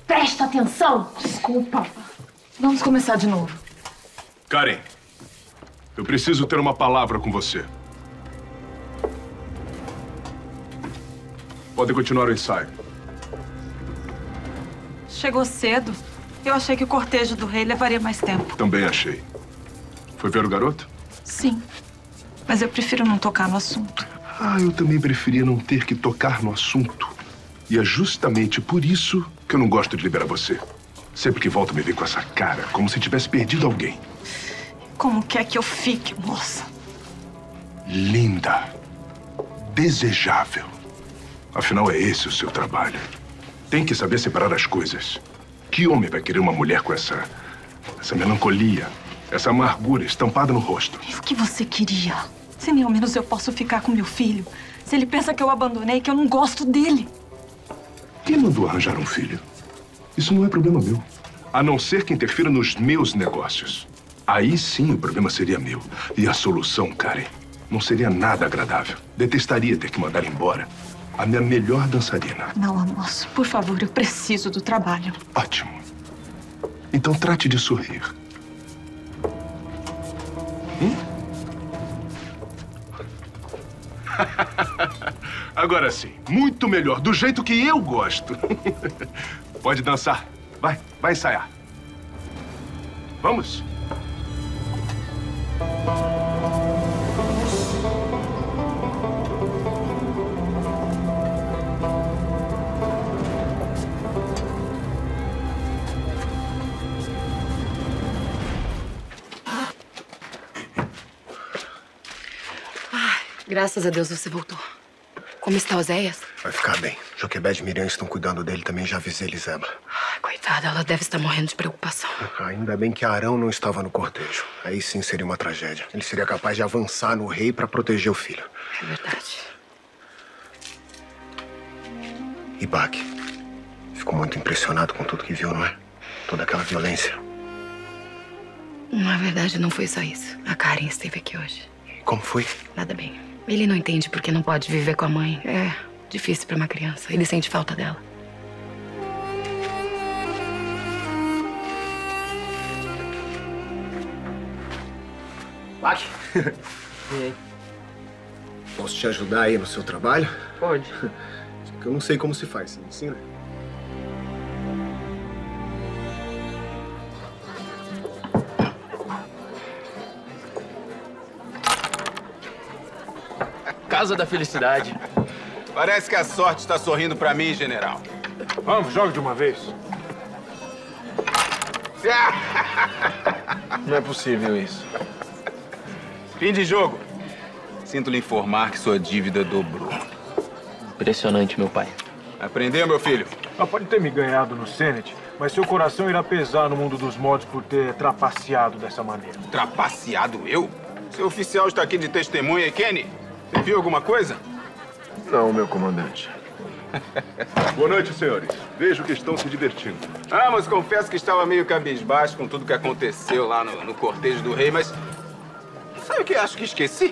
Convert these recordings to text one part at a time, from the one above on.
Presta atenção! Desculpa. Vamos começar de novo. Karen, eu preciso ter uma palavra com você. Pode continuar o ensaio. Chegou cedo. Eu achei que o cortejo do rei levaria mais tempo. Também achei. Foi ver o garoto? Sim. Mas eu prefiro não tocar no assunto. Eu também preferia não ter que tocar no assunto. E é justamente por isso que eu não gosto de liberar você. Sempre que volta me vê com essa cara, como se tivesse perdido alguém. Como quer que eu fique, moça? Linda. Desejável. Afinal, é esse o seu trabalho. Tem que saber separar as coisas. Que homem vai querer uma mulher com essa melancolia, essa amargura estampada no rosto? E o que você queria? Se nem ao menos eu posso ficar com meu filho. Se ele pensa que eu abandonei, que eu não gosto dele. Quem mandou arranjar um filho? Isso não é problema meu. A não ser que interfira nos meus negócios. Aí sim o problema seria meu. E a solução, Karen, não seria nada agradável. Detestaria ter que mandar embora a minha melhor dançarina. Não, Amos. Por favor, eu preciso do trabalho. Ótimo. Então trate de sorrir. Agora sim, muito melhor, do jeito que eu gosto. Pode dançar. Vai ensaiar. Vamos? Graças a Deus você voltou. Como está o Zéias? Vai ficar bem. Joquebede e Miriam estão cuidando dele também. Já avisei Eliseba. Ai, coitada, ela deve estar morrendo de preocupação. Ainda bem que Arão não estava no cortejo. Aí sim seria uma tragédia. Ele seria capaz de avançar no rei para proteger o filho. É verdade. E Baque? Ficou muito impressionado com tudo que viu, não é? Toda aquela violência. Na verdade, não foi só isso. A Karen esteve aqui hoje. E como foi? Nada bem. Ele não entende porque não pode viver com a mãe. É difícil para uma criança. Ele sente falta dela. Baque? E aí? Posso te ajudar aí no seu trabalho? Pode. Que eu não sei como se faz. Você me ensina? Casa da Felicidade. Parece que a sorte está sorrindo pra mim, general. Vamos, joga de uma vez. Não é possível isso. Fim de jogo. Sinto lhe informar que sua dívida dobrou. Impressionante, meu pai. Aprendeu, meu filho? Pode ter me ganhado no Senate, mas seu coração irá pesar no mundo dos mods por ter trapaceado dessa maneira. Trapaceado eu? Seu oficial está aqui de testemunha, e Kenny? Você viu alguma coisa? Não, meu comandante. Boa noite, senhores. Vejo que estão se divertindo. Mas confesso que estava meio cabisbaixo com tudo que aconteceu lá no cortejo do rei, mas... Sabe o que eu acho que esqueci?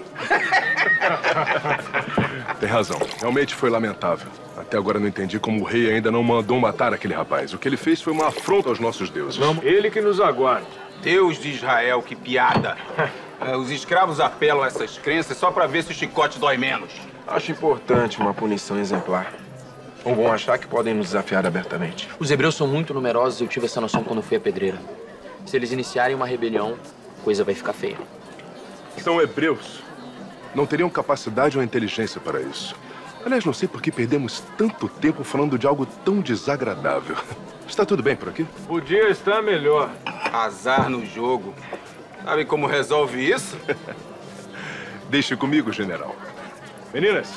Tem razão. Realmente foi lamentável. Até agora não entendi como o rei ainda não mandou matar aquele rapaz. O que ele fez foi uma afronta aos nossos deuses. Vamos, ele que nos aguarde. Deus de Israel, que piada. Os escravos apelam a essas crenças só pra ver se o chicote dói menos. Acho importante uma punição exemplar. Não vão achar que podem nos desafiar abertamente. Os hebreus são muito numerosos e eu tive essa noção quando fui à pedreira. Se eles iniciarem uma rebelião, a coisa vai ficar feia. São hebreus. Não teriam capacidade ou inteligência para isso. Aliás, não sei por que perdemos tanto tempo falando de algo tão desagradável. Está tudo bem por aqui? Podia estar melhor. Azar no jogo. Sabe como resolve isso? Deixe comigo, general. Meninas.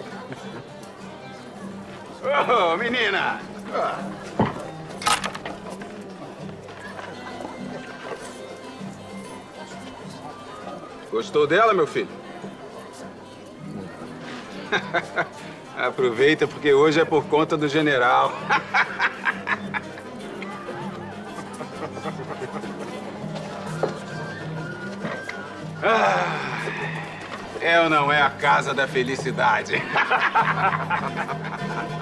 Oh, menina! Gostou dela, meu filho? Aproveita, porque hoje é por conta do general. É ou não é a casa da felicidade?